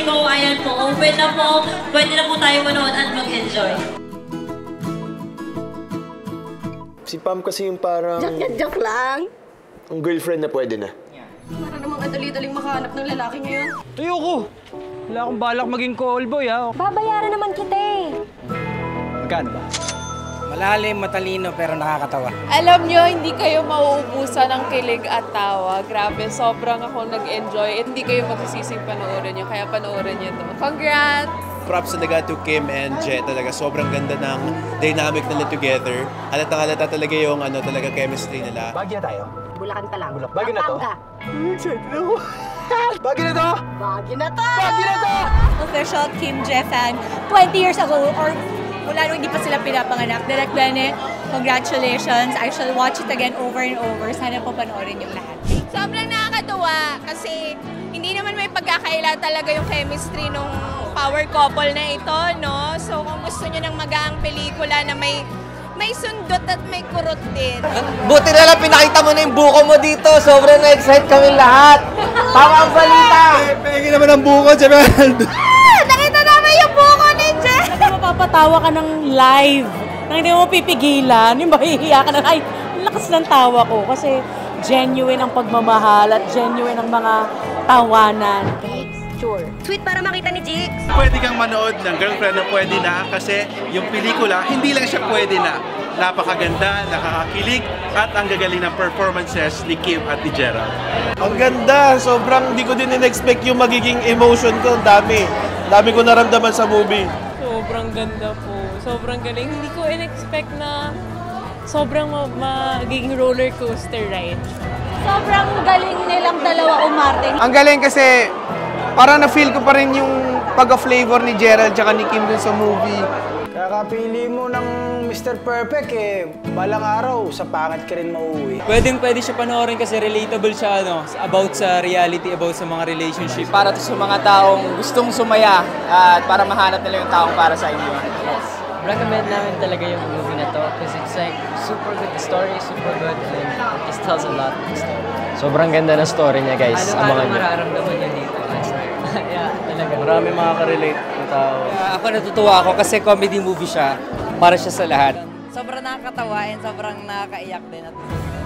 Mexico. Ayan po, open na po. Pwede na po tayo manood at mag-enjoy. Si Pam kasi yung parang... Joke lang. Ang girlfriend na pwede na. Para namang adali-daling makahanap ng lalaki ngayon. Ayoko! Wala akong balak maging callboy, ha? Babayaran naman kita eh. Magkano ba? Malalim, matalino, pero nakakatawa. Alam nyo, hindi kayo mauubusan ng kilig at tawa. Grabe, sobrang ako nag-enjoy. At hindi kayo magsisising panoorin nyo, kaya panoorin nyo to. Congrats! Props talaga to Kim and Je. Talaga sobrang ganda ng dynamic nila together. Halata talaga yung talaga chemistry nila. Bagyo tayo. Bulacan pa lang. Bagyo na to? Excited ako. Bagyo na to! Bagyo na to! Bagyo na to! Official Kim Je fan 20 years ago or mula nung hindi pa sila pinapanganak. Direct Bene, congratulations. I shall watch it again over and over. Sana po panoorin yung lahat. Sobrang nakakatuwa kasi hindi naman may pagkakaila talaga yung chemistry nung power couple na ito, no? So kung gusto nyo ng magaang pelikula na may sundot at may kurot din. Buti na lang pinakita mo na yung buko mo dito. Sobrang na-excite kami lahat. Tama ang balita. Pengi naman ang buko, Gerald. Nakita namin yung buko ni Je! Mapapatawa ka ng live. Nang hindi mo pipigilan. Yung mahihiya ka na, ay, lakas ng tawa ko. Kasi genuine ang pagmamahal at genuine ang mga tawanan. Sure. Sweet para makita ni Jigs. Pwede kang manood ng Girlfriend na Pwede Na kasi yung pelikula, hindi lang siya pwede na. Napakaganda, nakakakilig, at ang gagaling ng performances ni Kim at ni Gerald. Ang ganda! Sobrang di ko din in-expect yung magiging emotion ko. Dami ko naramdaman sa movie. Sobrang ganda po. Sobrang galing. Hindi ko in-expect na sobrang magiging roller coaster ride. Sobrang galing nilang dalawa umarte. Ang galing kasi parang na-feel ko pa rin yung pagka-flavor ni Gerald tsaka ni Kim dun sa movie. Kakapili mo ng Mr. Perfect, balang araw, sa pangit ka rin mauwi. Pwede siya panoorin kasi relatable siya, about sa reality, about sa mga relationship. Para to sa mga taong gustong sumaya at para mahanap nila yung taong para sa inyo. Yes. Recommend namin talaga yung movie na to because it's like super good. The story is super good and it just tells a lot of the story. Sobrang ganda ng story niya, guys. Ano mararamdaman niyo dito? Yeah, talaga. Marami makaka-relate na tao. Ako natutuwa ako kasi comedy movie siya. Para siya sa lahat. Sobrang nakakatawa and sobrang nakakaiyak din at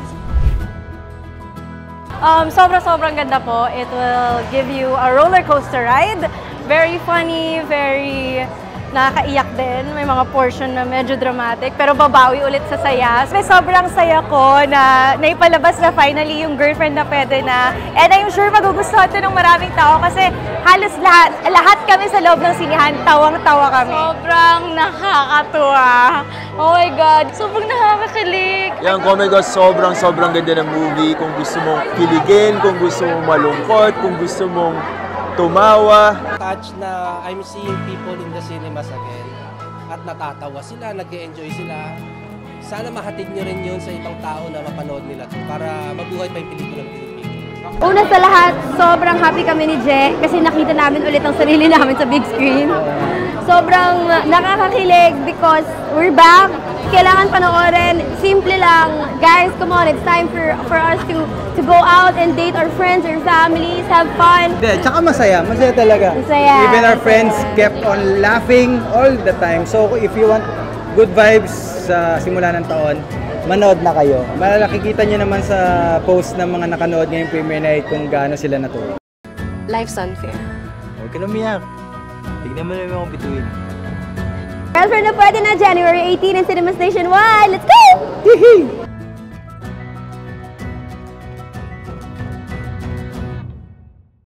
Sobrang ganda po. It will give you a roller coaster ride. Very funny, very nakakaiyak din. May mga portion na medyo dramatic, pero babawi ulit sa saya. May sobrang saya ko na naipalabas na finally yung Girlfriend na Pwede Na. And I'm sure magugustuhan ito ng maraming tao kasi halos lahat kami sa loob ng sinihan, tawang-tawa kami. Sobrang nakakatuwa. Oh my God, sobrang nakakakilig. Yan, comment ko, sobrang ganda ng movie. Kung gusto mong kiligin, kung gusto mong malungkot, kung gusto mong tumawa. Touch na I'm seeing people in the cinemas again. At natatawa sila, nag-enjoy sila. Sana mahatid nyo rin yun sa ibang tao na mapanood nila to para mabuhay pa yung pelikulang Pilipino. Una sa lahat, sobrang happy kami ni Je kasi nakita namin ulit ang sarili namin sa big screen. Sobrang nakakakilig because we're back. Kailangan panoorin. Simple lang. Guys, come on. It's time for us to go out and date our friends, our families, have fun. Tsaka masaya talaga. Masaya. Even our friends kept on laughing all the time. So if you want good vibes sa simula ng taon, manood na kayo. Makikita nyo naman sa post ng mga nakanood ngayong premiere night kung gaano sila natuwa. Life's unfair. Huwag ka na umiyak. Tignan mo naman akong bituin. Girlfriend na Pwede Na, January 18 in Cinema Station 1. Let's go!